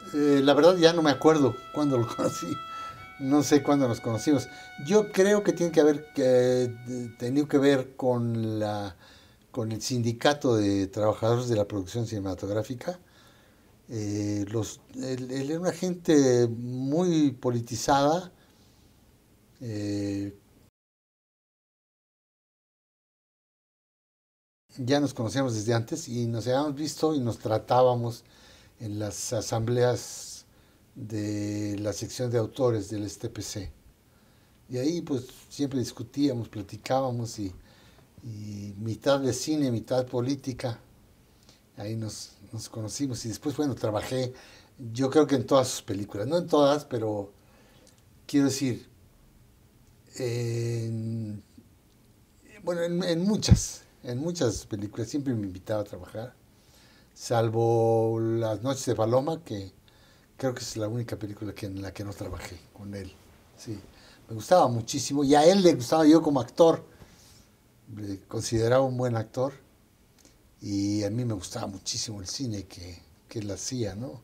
La verdad ya no me acuerdo cuándo lo conocí. No sé cuándo nos conocimos. Yo creo que tiene que haber tenido que ver con con el sindicato de trabajadores de la producción cinematográfica. Él era una gente muy politizada. eh, ya nos conocíamos desde antes y nos habíamos visto y nos tratábamos en las asambleas de la sección de autores del STPC. Y ahí pues siempre discutíamos, platicábamos y mitad de cine, mitad política. Ahí nos conocimos y después, bueno, trabajé, yo creo que en todas sus películas, no en todas, pero quiero decir, en, bueno, en muchas películas siempre me invitaba a trabajar, salvo Las Noches de Paloma, que creo que es la única película en la que no trabajé con él. Sí, me gustaba muchísimo y a él le gustaba yo como actor, le consideraba un buen actor y a mí me gustaba muchísimo el cine que él hacía, ¿no?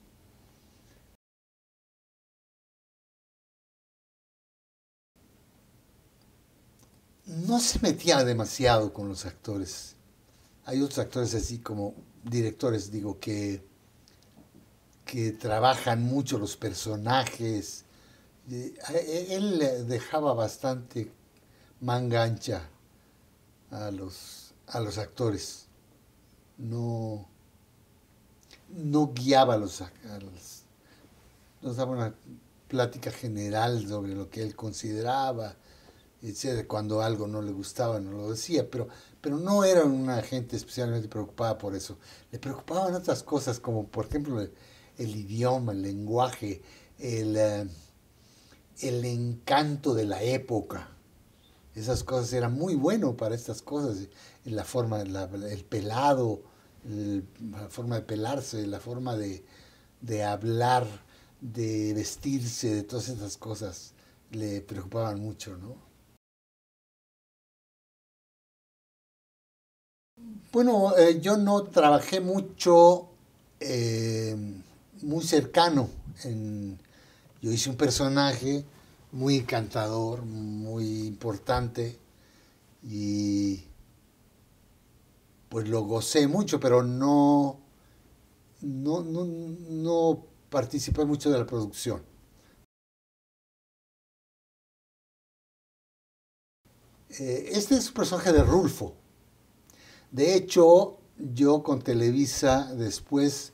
No se metía demasiado con los actores. Hay otros actores así como directores, digo, que trabajan mucho los personajes. Él dejaba bastante manga ancha a los actores. No, no guiaba nos daba una plática general sobre lo que él consideraba, etcétera. Cuando algo no le gustaba, no lo decía, pero no era una gente especialmente preocupada por eso. Le preocupaban otras cosas, como por ejemplo el idioma, el lenguaje, el, eh, el encanto de la época. Esas cosas eran muy bueno para estas cosas. La forma, el pelado, la forma de pelarse, la forma de hablar, de vestirse, de todas esas cosas le preocupaban mucho, ¿no? Bueno, yo no trabajé mucho, eh, muy cercano. En, yo hice un personaje muy encantador, muy importante y pues lo gocé mucho, pero no participé mucho de la producción. Este es un personaje de Rulfo. De hecho, yo con Televisa después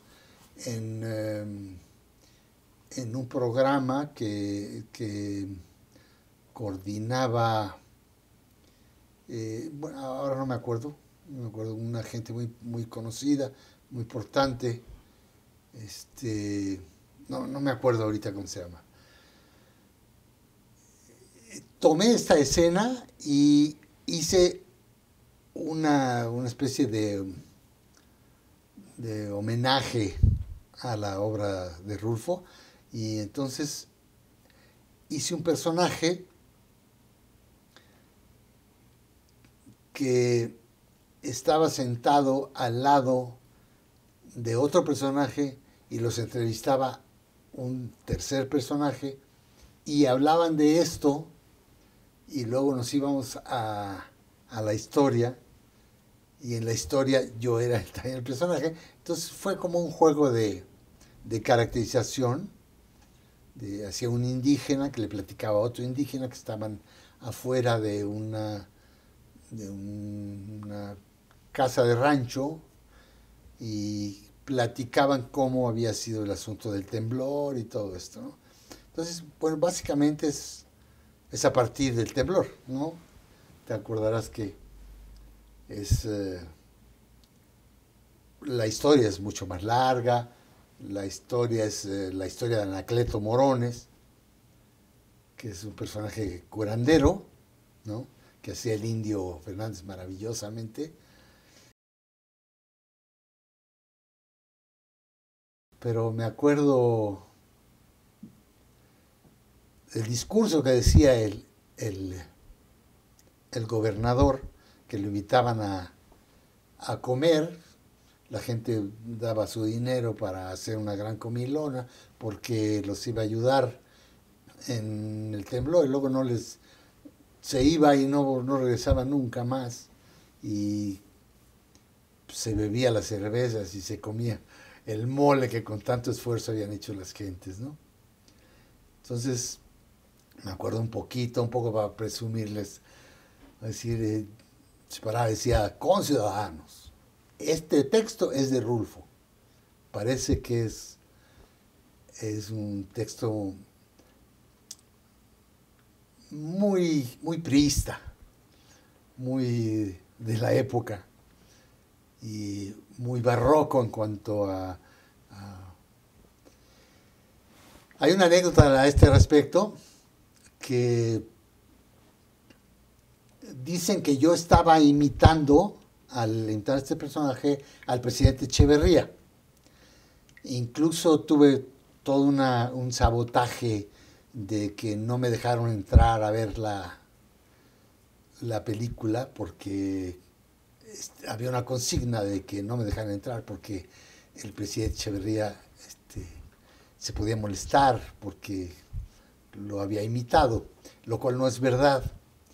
en un programa que coordinaba, bueno, ahora no me acuerdo, una gente muy conocida, muy importante, no me acuerdo ahorita cómo se llama. Tomé esta escena y hice una especie de homenaje a la obra de Rulfo y entonces hice un personaje que estaba sentado al lado de otro personaje y los entrevistaba un tercer personaje y hablaban de esto y luego nos íbamos a la historia y en la historia yo era también el personaje. Entonces fue como un juego de caracterización hacia un indígena que le platicaba a otro indígena que estaban afuera de una casa de rancho y platicaban cómo había sido el asunto del temblor y todo esto, ¿no? Entonces, bueno, básicamente es a partir del temblor, ¿no? Te acordarás que es la historia es mucho más larga, la historia es la historia de Anacleto Morones, que es un personaje curandero, ¿no? Que hacía el indio Fernández maravillosamente, pero me acuerdo el discurso que decía el, el gobernador, que lo invitaban a comer, la gente daba su dinero para hacer una gran comilona porque los iba a ayudar en el temblor y luego no les se iba y no regresaba nunca más y se bebía las cervezas y se comía el mole que con tanto esfuerzo habían hecho las gentes, ¿no? Entonces, me acuerdo un poco para presumirles, decir, decía, conciudadanos, este texto es de Rulfo, parece que es un texto muy priista, muy de la época y muy barroco en cuanto a... Hay una anécdota a este respecto que dicen que yo estaba imitando, al imitar a este personaje, al presidente Echeverría. Incluso tuve todo un sabotaje de que no me dejaron entrar a ver la película porque había una consigna de que no me dejaran entrar porque el presidente Echeverría se podía molestar porque lo había imitado, lo cual no es verdad.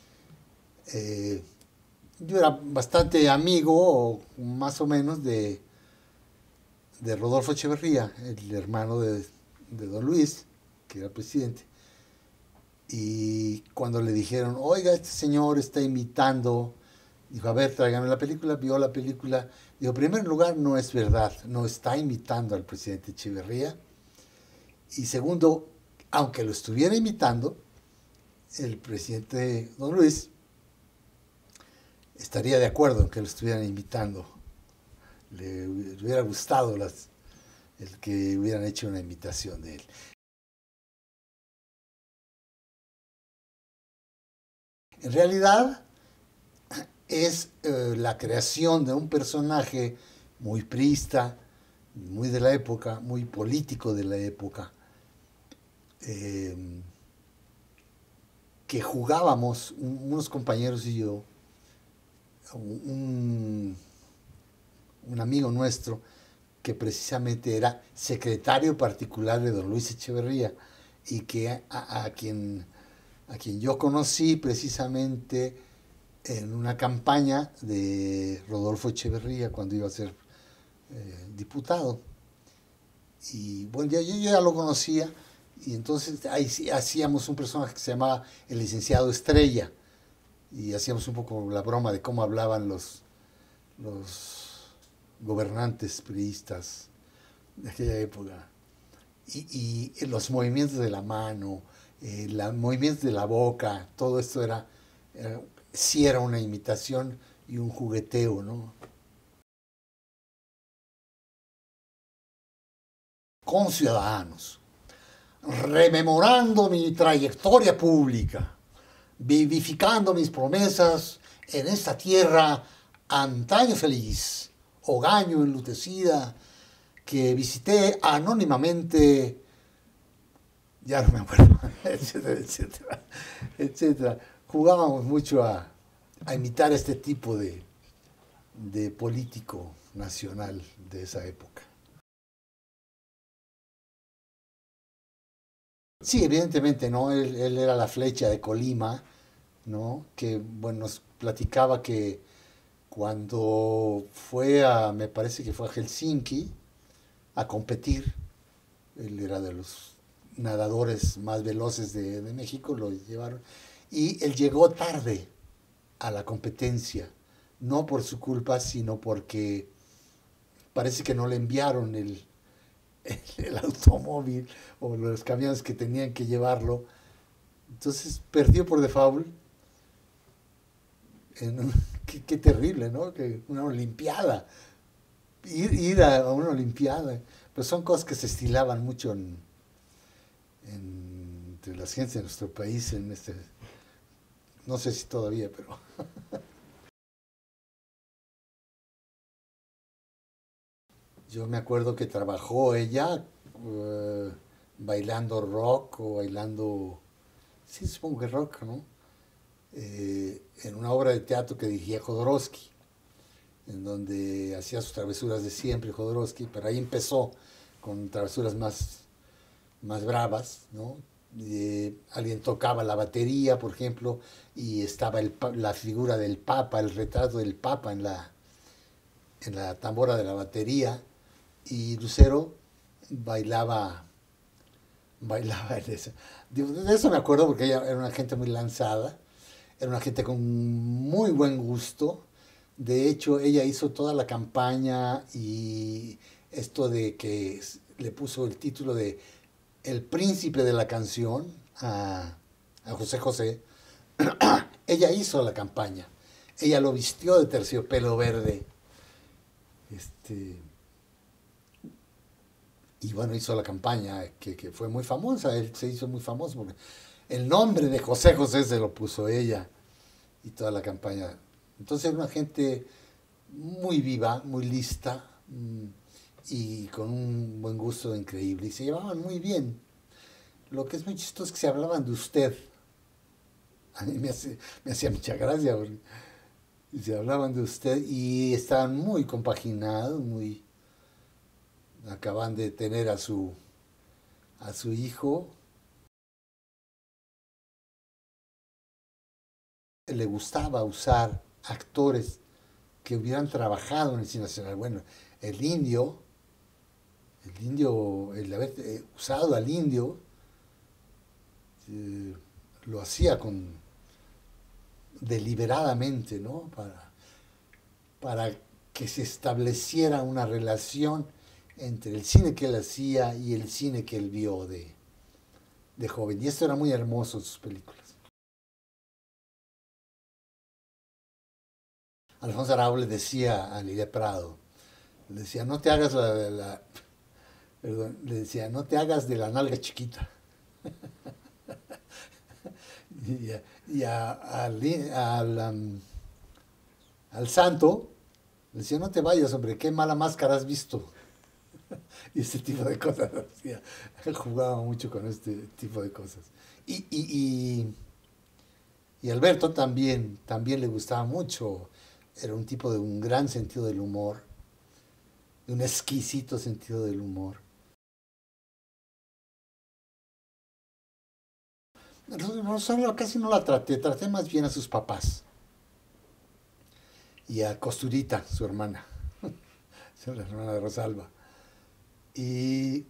Yo era bastante amigo, más o menos, de Rodolfo Echeverría, el hermano de don Luis, que era presidente. Y cuando le dijeron, oiga, este señor está imitando, dijo, a ver, tráigame la película, vio la película. Dijo, en primer lugar, no es verdad, no está imitando al presidente Echeverría. Y segundo, aunque lo estuviera imitando, el presidente don Luis estaría de acuerdo en que lo estuvieran imitando. Le hubiera gustado el que hubieran hecho una imitación de él. En realidad es la creación de un personaje muy priista, muy de la época, muy político de la época, que jugábamos unos compañeros y yo, un, un amigo nuestro que precisamente era secretario particular de don Luis Echeverría y que a quien yo conocí precisamente en una campaña de Rodolfo Echeverría cuando iba a ser diputado. Y bueno, yo ya lo conocía y entonces ahí sí hacíamos un personaje que se llamaba el licenciado Estrella y hacíamos un poco la broma de cómo hablaban los gobernantes priistas de aquella época. Y los movimientos de la mano, los movimientos de la boca, todo esto sí era una imitación y un jugueteo, ¿no? Conciudadanos, rememorando mi trayectoria pública, vivificando mis promesas en esta tierra antaño feliz, hogaño enlutecida, que visité anónimamente, ya no me acuerdo, etcétera, etcétera, etcétera. Jugábamos mucho a imitar este tipo de político nacional de esa época. Sí, evidentemente, ¿no? Él era la flecha de Colima, ¿no? Que, bueno, nos platicaba que cuando me parece que fue a Helsinki a competir, él era de los nadadores más veloces de México, lo llevaron, y él llegó tarde a la competencia, no por su culpa, sino porque parece que no le enviaron el automóvil o los camiones que tenían que llevarlo. Entonces perdió por default. Qué terrible, ¿no? Que una olimpiada. Ir a una olimpiada. Pero son cosas que se estilaban mucho entre las gentes de nuestro país no sé si todavía, pero... Yo me acuerdo que trabajó ella bailando rock o bailando, sí, supongo que rock, ¿no? En una obra de teatro que dirigía Jodorowsky. en donde hacía sus travesuras de siempre, Jodorowsky, pero ahí empezó con travesuras más bravas, ¿no? Alguien tocaba la batería, por ejemplo, y estaba la figura del Papa, el retrato del Papa en la tambora de la batería, y Lucero bailaba en eso. De eso me acuerdo porque ella era una gente muy lanzada, era una gente con muy buen gusto. De hecho, ella hizo toda la campaña y esto de que le puso el título de El Príncipe de la Canción a José José. Ella hizo la campaña. Ella lo vistió de terciopelo verde. Este, y bueno, hizo la campaña que fue muy famosa. Él se hizo muy famoso porque el nombre de José José se lo puso ella y toda la campaña. Entonces era una gente muy viva, muy lista y con un buen gusto increíble. Y se llevaban muy bien. Lo que es muy chistoso es que se hablaban de usted. A mí me hacía mucha gracia porque se hablaban de usted y estaban muy compaginados, muy... Acaban de tener a su hijo. Le gustaba usar actores que hubieran trabajado en el cine nacional. Bueno, el indio, el haber usado al indio, eh, lo hacía deliberadamente, ¿no? Para que se estableciera una relación entre el cine que él hacía y el cine que él vio de joven. Y esto era muy hermoso en sus películas. Alfonso Arau le decía a Lidia Prado, le decía, no te hagas perdón, le decía, no te hagas de la nalga chiquita. Al santo le decía, no te vayas, hombre, qué mala máscara has visto. Y ese tipo de cosas hacía. Él jugaba mucho con este tipo de cosas. Y Alberto también le gustaba mucho. Era un tipo de un gran sentido del humor, de un exquisito sentido del humor. Rosario casi no la traté más bien a sus papás y a Costurita, su hermana, la hermana de Rosalba. Y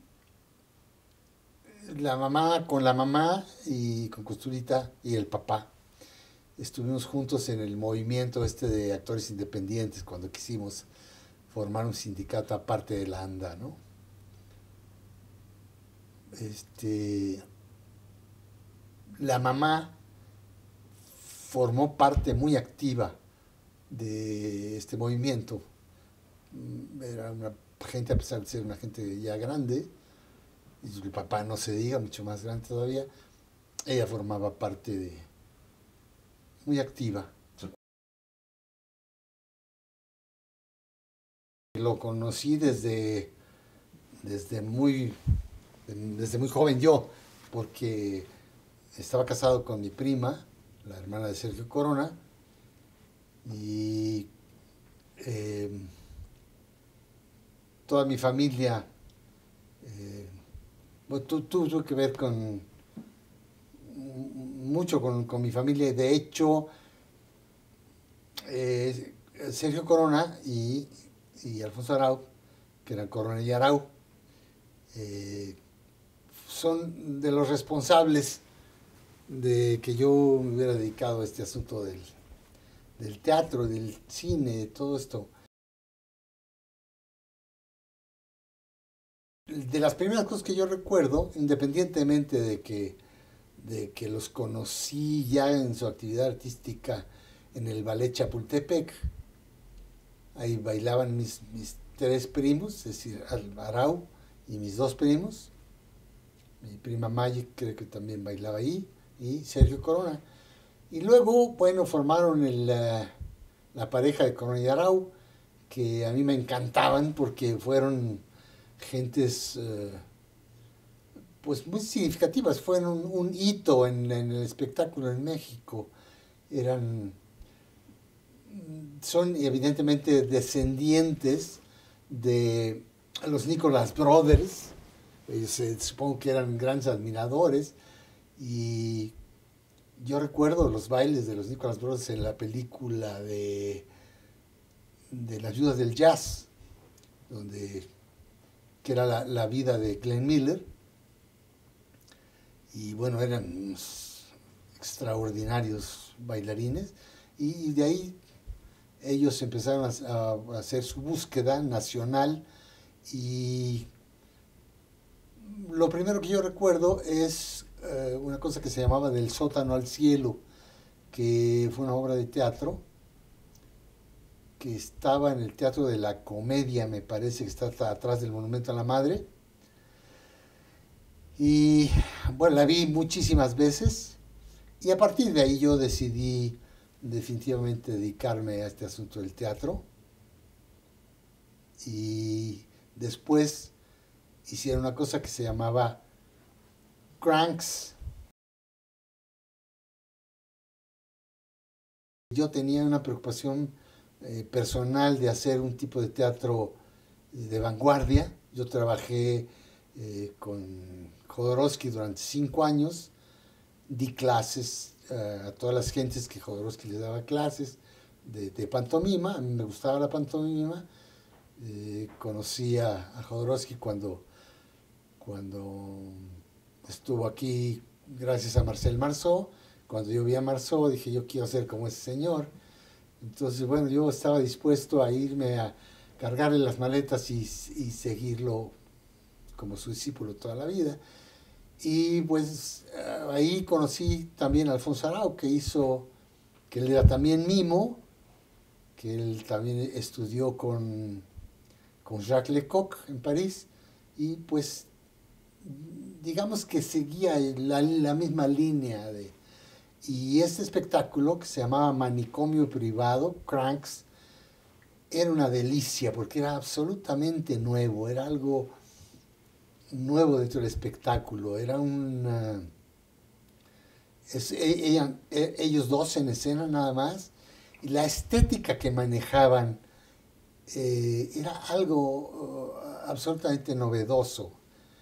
con la mamá y con Costurita y el papá. Estuvimos juntos en el movimiento de actores independientes cuando quisimos formar un sindicato aparte de la ANDA, ¿no? La mamá formó parte muy activa de este movimiento. Era una gente, a pesar de ser una gente ya grande, y el papá no se diga, mucho más grande todavía, ella formaba parte muy activa. Lo conocí desde muy, desde muy joven yo, porque estaba casado con mi prima, la hermana de Sergio Corona, y eh, toda mi familia bueno, tuvo que ver mucho con mi familia. De hecho, Sergio Corona y Alfonso Arau, que eran Corona y Arau, eh, son de los responsables de que yo me hubiera dedicado a este asunto del teatro, del cine, de todo esto. De las primeras cosas que yo recuerdo, independientemente de que los conocí ya en su actividad artística en el Ballet Chapultepec, ahí bailaban mis tres primos, es decir, Arau y mis dos primos, mi prima Maggie creo que también bailaba ahí, y Sergio Corona. Y luego, bueno, formaron la pareja de Corona y Arau, que a mí me encantaban porque fueron gentes pues muy significativas, fueron un hito en el espectáculo en México. Eran son evidentemente descendientes de los Nicholas Brothers. Ellos supongo que eran grandes admiradores. Y yo recuerdo los bailes de los Nicholas Brothers en la película de las Viudas del Jazz, que era la vida de Glenn Miller. Y bueno, eran unos extraordinarios bailarines. Y de ahí ellos empezaron a hacer su búsqueda nacional. Y lo primero que yo recuerdo es una cosa que se llamaba Del sótano al cielo, que fue una obra de teatro que estaba en el Teatro de la Comedia, me parece, que está atrás del Monumento a la Madre. Y bueno, la vi muchísimas veces y a partir de ahí yo decidí definitivamente dedicarme a este asunto del teatro. Y después hicieron una cosa que se llamaba Cranks. Yo tenía una preocupación personal de hacer un tipo de teatro de vanguardia. Yo trabajé con Jodorowsky durante 5 años, di clases a todas las gentes que Jodorowsky les daba clases de pantomima. A mí me gustaba la pantomima. Conocí a Jodorowsky cuando estuvo aquí gracias a Marcel Marceau. Cuando yo vi a Marceau dije, yo quiero ser como ese señor. Entonces, bueno, yo estaba dispuesto a irme a cargarle las maletas y seguirlo como su discípulo toda la vida. Y pues ahí conocí también a Alfonso Arau, que él era también mimo, que él también estudió con Jacques Lecoq en París, y pues digamos que seguía la misma línea y este espectáculo que se llamaba Manicomio Privado, Cranks, era una delicia porque era absolutamente nuevo, era algo nuevo dentro del espectáculo, era ellos dos en escena nada más, y la estética que manejaban era algo absolutamente novedoso.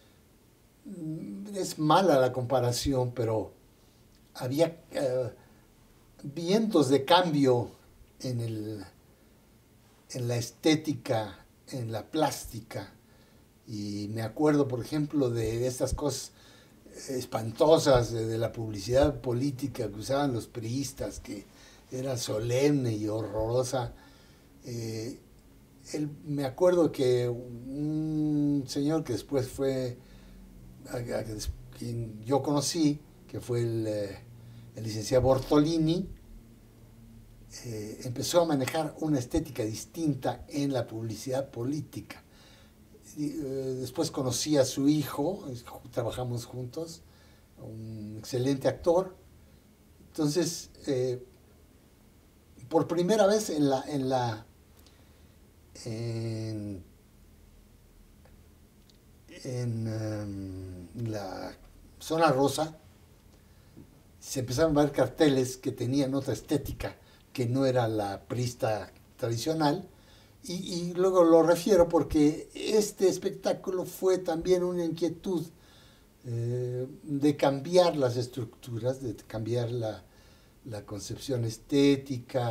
Es mala la comparación, pero había vientos de cambio en la estética, en la plástica. Y me acuerdo, por ejemplo, de estas cosas espantosas de la publicidad política que usaban los priistas, que era solemne y horrorosa. Me acuerdo que un señor que después fue quien yo conocí, que fue el licenciado Bortolini, empezó a manejar una estética distinta en la publicidad política. Después conocí a su hijo, trabajamos juntos, un excelente actor. Entonces, por primera vez en la zona rosa se empezaron a ver carteles que tenían otra estética, que no era la priista tradicional. Y luego lo refiero porque este espectáculo fue también una inquietud de cambiar las estructuras, de cambiar la concepción estética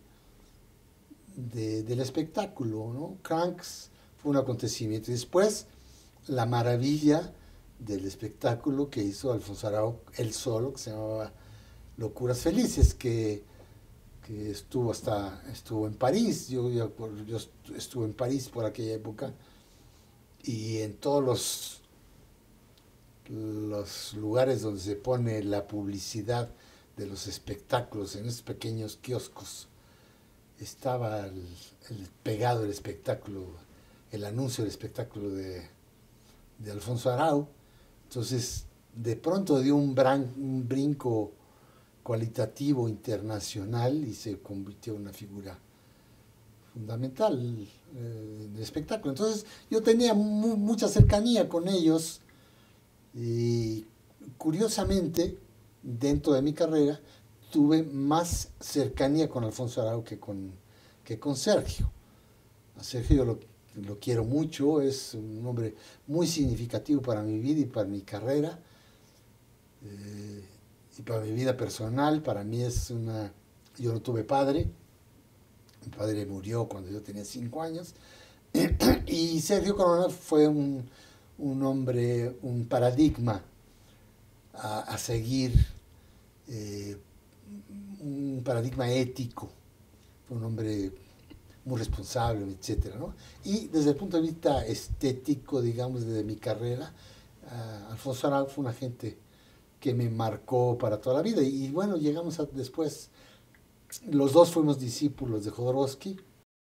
del espectáculo, ¿no? Cranks fue un acontecimiento. Y después, la maravilla del espectáculo que hizo Alfonso Arau él solo, que se llamaba Locuras Felices, que estuvo en París. Yo estuve en París por aquella época, y en todos los lugares donde se pone la publicidad de los espectáculos, en esos pequeños kioscos, estaba pegado el espectáculo, el anuncio del espectáculo de Alfonso Arau. Entonces, de pronto dio un brinco cualitativo internacional y se convirtió en una figura fundamental del espectáculo. Entonces, yo tenía mucha cercanía con ellos y curiosamente, dentro de mi carrera, tuve más cercanía con Alfonso Arau que con que con Sergio. A Sergio yo lo quiero mucho, es un hombre muy significativo para mi vida y para mi carrera, y para mi vida personal. Para mí es una... Yo no tuve padre, mi padre murió cuando yo tenía 5 años, y Sergio Corona fue un hombre, un paradigma a seguir, eh, un paradigma ético, un hombre muy responsable, etcétera, ¿no? Y desde el punto de vista estético, digamos, de mi carrera, Alfonso Arau fue una gente que me marcó para toda la vida. Y bueno, llegamos a, después, los dos fuimos discípulos de Jodorowsky.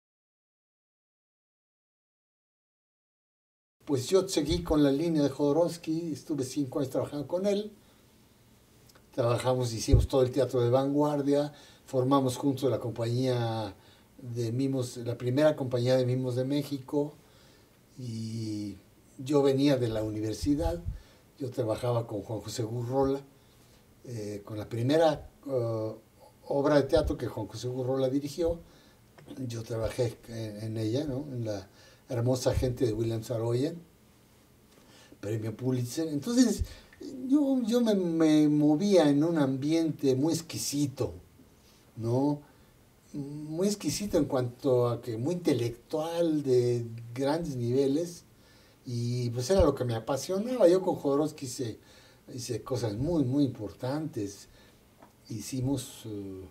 Pues yo seguí con la línea de Jodorowsky, estuve 5 años trabajando con él. Trabajamos, hicimos todo el teatro de vanguardia, formamos juntos la compañía de mimos, la primera compañía de mimos de México, y yo venía de la universidad, yo trabajaba con Juan José Gurrola, con la primera obra de teatro que Juan José Gurrola dirigió. Yo trabajé en ella, ¿no? En La hermosa gente de William Saroyan, premio Pulitzer. Entonces yo me movía en un ambiente muy exquisito, ¿no? Muy exquisito en cuanto a que muy intelectual, de grandes niveles, y pues era lo que me apasionaba. Yo con Jodorowsky hice cosas muy importantes. Hicimos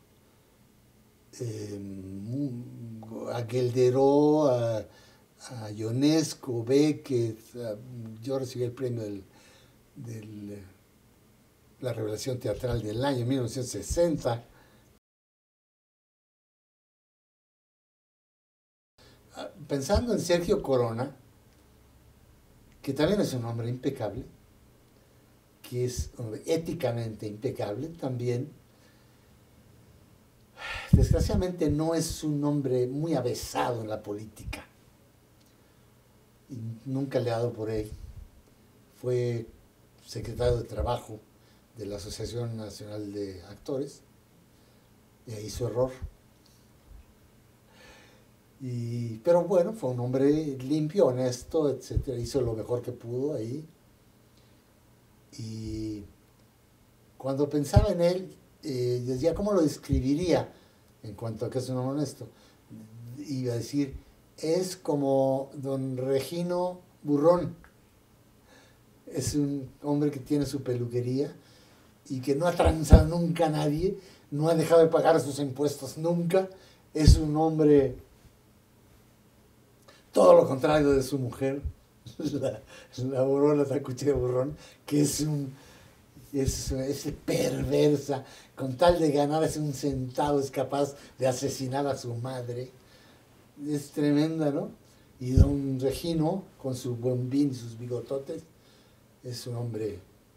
a Gelderó, a Ionesco, Beckett, yo recibí el premio del la revelación teatral del año 1960. Pensando en Sergio Corona, que también es un hombre impecable, que es un hombre éticamente impecable también. Desgraciadamente no es un hombre muy avesado en la política. Y nunca le ha dado por él. Fue secretario de Trabajo de la Asociación Nacional de Actores, y ahí su error. Pero bueno, fue un hombre limpio, honesto, etcétera. Hizo lo mejor que pudo ahí. Y cuando pensaba en él, decía, ¿cómo lo describiría en cuanto a que es un hombre honesto? Iba a decir, es como don Regino Burrón. Es un hombre que tiene su peluquería y que no ha transado nunca a nadie, no ha dejado de pagar sus impuestos nunca. Es un hombre todo lo contrario de su mujer, la Aurora Tacuche de Burrón, que es perversa, con tal de ganarse un centavo es capaz de asesinar a su madre. Es tremenda, ¿no? Y don Regino, con su bombín y sus bigototes, es un hombre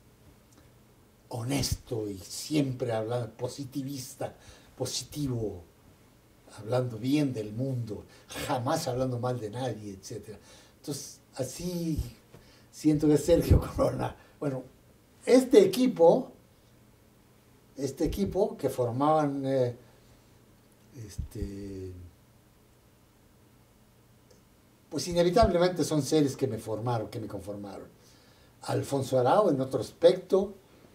honesto y siempre hablando, positivista, positivo, hablando bien del mundo, jamás hablando mal de nadie, etc. Entonces, así siento que Sergio Corona, bueno, este equipo que formaban pues inevitablemente son seres que me formaron, que me conformaron. Alfonso Arau en otro aspecto,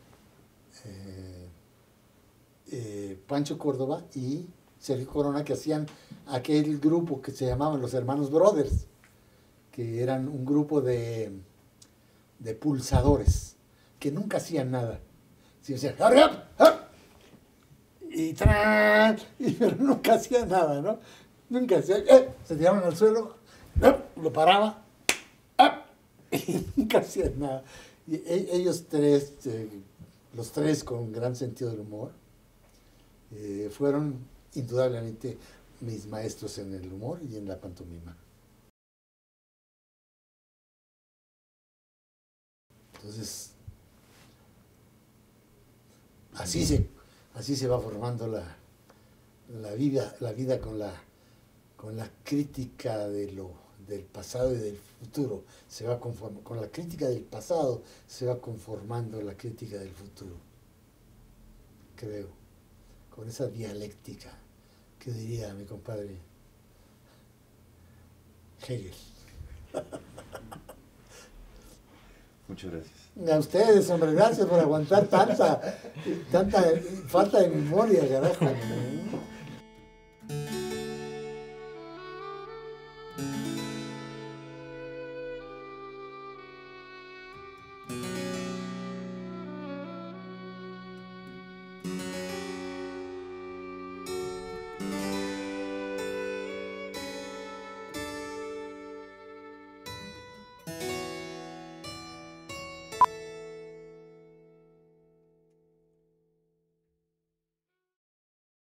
Pancho Córdoba y Sergio Corona, que hacían aquel grupo que se llamaban los Hermanos Brothers, que eran un grupo de pulsadores, que nunca hacían nada. Sí, decían, ¡hurry up! ¡Up! Y ¡tran! Pero nunca hacían nada, ¿no? Nunca hacían, se tiraban al suelo, lo paraba, y nunca hacían nada. Y ellos tres, los tres con gran sentido del humor, fueron indudablemente mis maestros en el humor y en la pantomima. Entonces, así se va formando la vida con la crítica del pasado y del futuro. Con la crítica del pasado se va conformando la crítica del futuro, creo, con esa dialéctica que diría mi compadre Hegel. Muchas gracias. A ustedes, hombre, gracias por aguantar tanta falta de memoria, carajo.